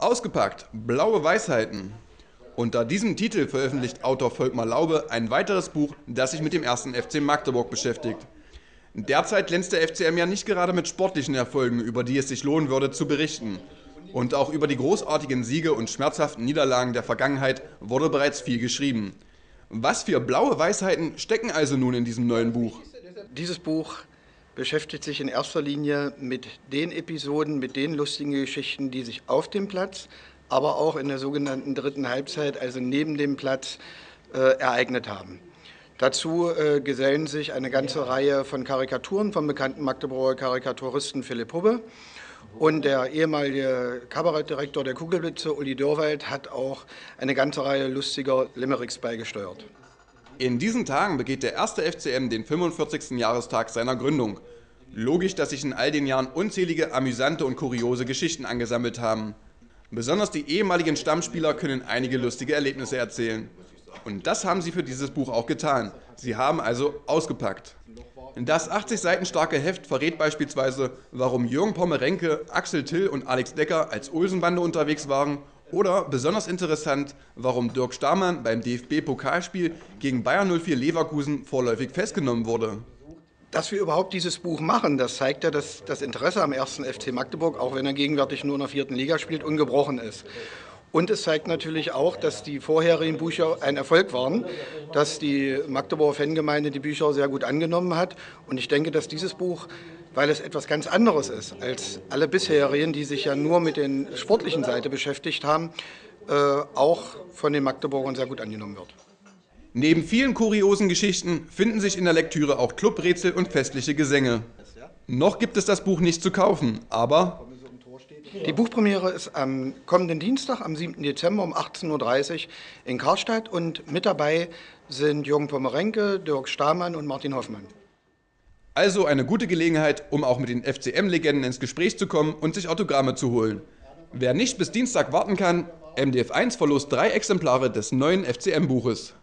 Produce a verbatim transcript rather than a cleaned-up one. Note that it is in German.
Ausgepackt, blaue Weisheiten. Unter diesem Titel veröffentlicht Autor Volkmar Laube ein weiteres Buch, das sich mit dem ersten F C Magdeburg beschäftigt. Derzeit glänzt der F C M ja nicht gerade mit sportlichen Erfolgen, über die es sich lohnen würde zu berichten. Und auch über die großartigen Siege und schmerzhaften Niederlagen der Vergangenheit wurde bereits viel geschrieben. Was für blaue Weisheiten stecken also nun in diesem neuen Buch? Dieses Buch beschäftigt sich in erster Linie mit den Episoden, mit den lustigen Geschichten, die sich auf dem Platz, aber auch in der sogenannten dritten Halbzeit, also neben dem Platz, äh, ereignet haben. Dazu äh, gesellen sich eine ganze Reihe von Karikaturen vom bekannten Magdeburger Karikaturisten Philipp Hubbe. Und der ehemalige Kabarettdirektor der Kugelblitze, Uli Dürrwald, hat auch eine ganze Reihe lustiger Limericks beigesteuert. In diesen Tagen begeht der erste F C M den fünfundvierzigsten Jahrestag seiner Gründung. Logisch, dass sich in all den Jahren unzählige amüsante und kuriose Geschichten angesammelt haben. Besonders die ehemaligen Stammspieler können einige lustige Erlebnisse erzählen. Und das haben sie für dieses Buch auch getan. Sie haben also ausgepackt. Das achtzig Seiten starke Heft verrät beispielsweise, warum Jürgen Pommerenke, Axel Till und Alex Decker als Olsenbande unterwegs waren, oder besonders interessant, warum Dirk Stamann beim D F B-Pokalspiel gegen Bayer null vier Leverkusen vorläufig festgenommen wurde. Dass wir überhaupt dieses Buch machen, das zeigt ja, dass das Interesse am ersten F C Magdeburg, auch wenn er gegenwärtig nur in der vierten Liga spielt, ungebrochen ist. Und es zeigt natürlich auch, dass die vorherigen Bücher ein Erfolg waren, dass die Magdeburger Fangemeinde die Bücher sehr gut angenommen hat. Und ich denke, dass dieses Buch, weil es etwas ganz anderes ist als alle bisherigen, die sich ja nur mit der sportlichen Seite beschäftigt haben, äh, auch von den Magdeburgern sehr gut angenommen wird. Neben vielen kuriosen Geschichten finden sich in der Lektüre auch Clubrätsel und festliche Gesänge. Noch gibt es das Buch nicht zu kaufen, aber die Buchpremiere ist am kommenden Dienstag, am siebten Dezember um achtzehn Uhr dreißig in Karstadt, und mit dabei sind Jürgen Pommerenke, Dirk Stamann und Martin Hoffmann. Also eine gute Gelegenheit, um auch mit den F C M-Legenden ins Gespräch zu kommen und sich Autogramme zu holen. Wer nicht bis Dienstag warten kann, M D F eins verlost drei Exemplare des neuen F C M-Buches.